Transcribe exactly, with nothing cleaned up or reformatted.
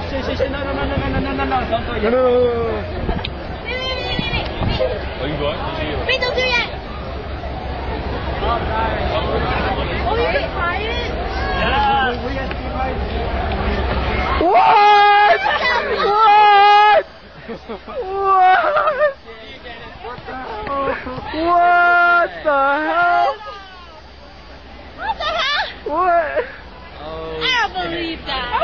shit, shit, shit. No, no, no, no, no, no, no, no. Don't do it yet. No, no, no, no. Wait, wait, wait, wait, wait, wait. Are you going? Wait, don't do it yet. Oh, you can try it? Yeah. We got to be right. What? What? What? What the hell? What the hell? What? I don't believe that.